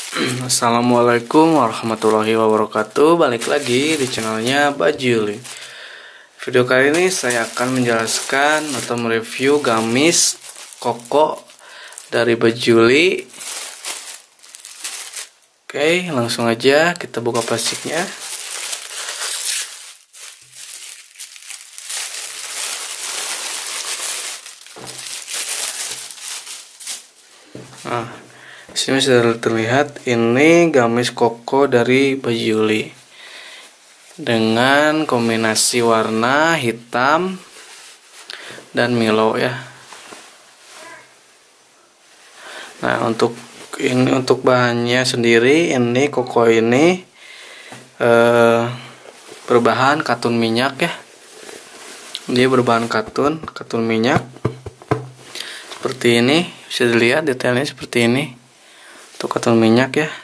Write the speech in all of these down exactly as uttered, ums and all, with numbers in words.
Assalamualaikum warahmatullahi wabarakatuh. Balik lagi di channelnya Bajuli. Video kali ini saya akan menjelaskan atau mereview gamis koko dari Bajuli. Oke, langsung aja kita buka plastiknya. Nah, sini sudah terlihat ini gamis koko dari Bajuli dengan kombinasi warna hitam dan Milo ya. Nah, untuk ini untuk bahannya sendiri, ini koko ini eh, berbahan katun minyak ya. Dia berbahan katun, katun minyak seperti ini. Bisa dilihat detailnya seperti ini. Untuk katun minyak ya.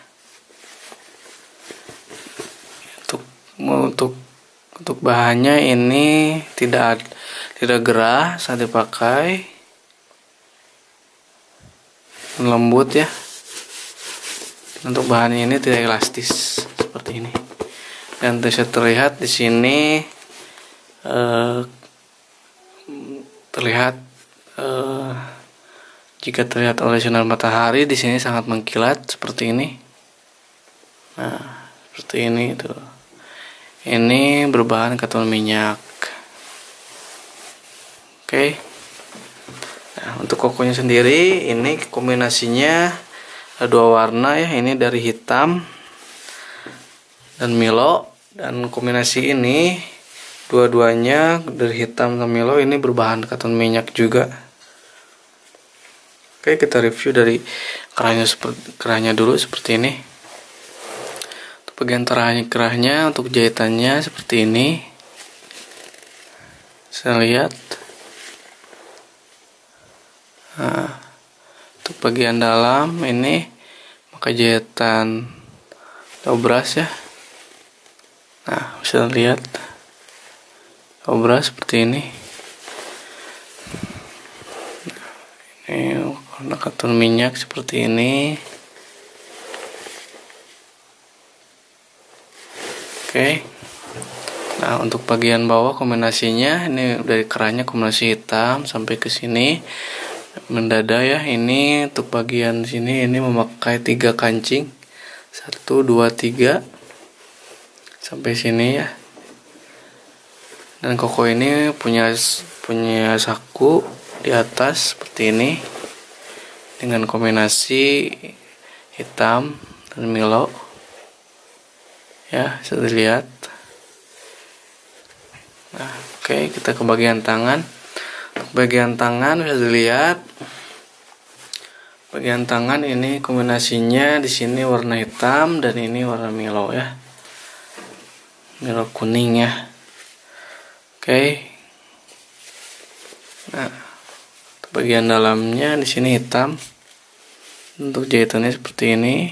Untuk untuk untuk bahannya ini tidak tidak gerah saat dipakai, lembut ya. Untuk bahannya ini tidak elastis seperti ini. Dan bisa terlihat di sini eh, terlihat eh, jika terlihat oleh sinar matahari di sini sangat mengkilat seperti ini. Nah, seperti ini tuh. Ini berbahan katun minyak. Oke. Nah, untuk kokonya sendiri ini kombinasinya ada dua warna ya. Ini dari hitam dan Milo, dan kombinasi ini dua-duanya dari hitam dan Milo ini berbahan katun minyak juga. Oke, kita review dari kerahnya seperti kerahnya dulu seperti ini. Untuk bagian kerahnya, kerahnya untuk jahitannya seperti ini. Saya lihat. Nah, untuk bagian dalam ini pakai jahitan dobras ya. Nah, bisa lihat dobras seperti ini. Ini warna katun minyak seperti ini. Oke. Nah, untuk bagian bawah kombinasinya ini dari kerahnya kombinasi hitam sampai ke sini mendada ya. Ini untuk bagian sini ini memakai tiga kancing. Satu, dua, tiga sampai sini ya. Dan koko ini punya punya saku di atas seperti ini dengan kombinasi hitam dan Milo ya, bisa dilihat. Nah, oke, okay, kita ke bagian tangan. Untuk bagian tangan bisa dilihat bagian tangan ini kombinasinya di sini warna hitam dan ini warna Milo ya, Milo kuning ya. Oke. Okay. Nah, bagian dalamnya di sini hitam. Untuk jahitannya seperti ini,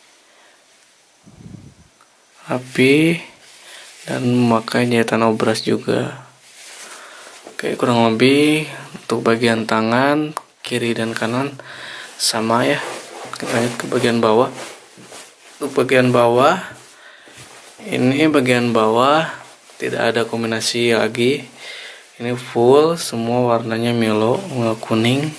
rapi dan memakai jahitan obras juga. Oke, kurang lebih untuk bagian tangan kiri dan kanan sama ya. Kita lihat ke bagian bawah. Untuk bagian bawah ini bagian bawah tidak ada kombinasi lagi. Ini full semua warnanya Milo, Milo kuning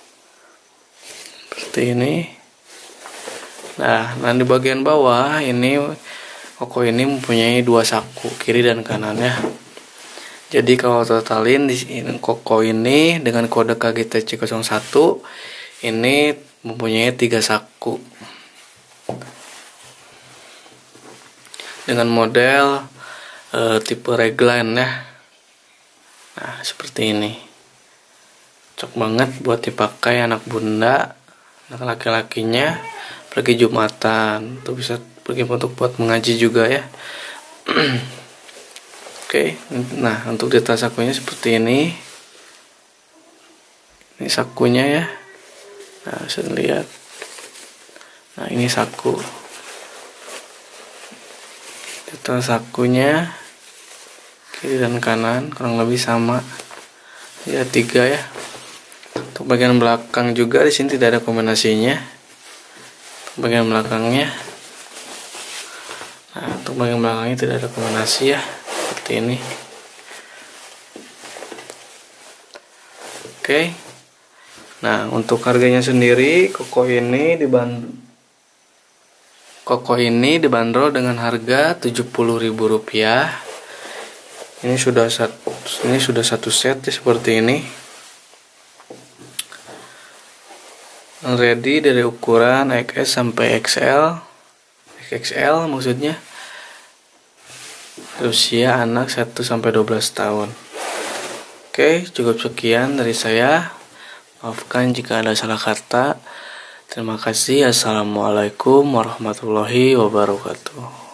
seperti ini. Nah, dan di bagian bawah ini koko ini mempunyai dua saku kiri dan kanan ya. Jadi kalau totalin di sini koko ini dengan kode K G T C nol satu ini mempunyai tiga saku dengan model e, tipe raglan ya. Nah, seperti ini. Cocok banget buat dipakai anak bunda, anak laki-lakinya pergi Jumatan. Tuh bisa pergi untuk buat mengaji juga ya. Oke, nah untuk detail sakunya seperti ini. Ini sakunya ya. Nah, bisa lihat. Nah, ini saku. Detail sakunya kiri dan kanan kurang lebih sama ya, tiga ya. Untuk bagian belakang juga di sini tidak ada kombinasinya. bagian belakangnya. Nah, untuk bagian belakangnya tidak ada kombinasi ya, seperti ini. Oke. Nah, untuk harganya sendiri, koko ini dibanderol koko ini dibanderol dengan harga tujuh puluh ribu rupiah. Ini sudah satu ini sudah satu set ya, seperti ini. Ready dari ukuran X S sampai X L. X X L maksudnya. Usia anak satu sampai dua belas tahun. Oke, cukup sekian dari saya. Maafkan jika ada salah kata. Terima kasih. Assalamualaikum warahmatullahi wabarakatuh.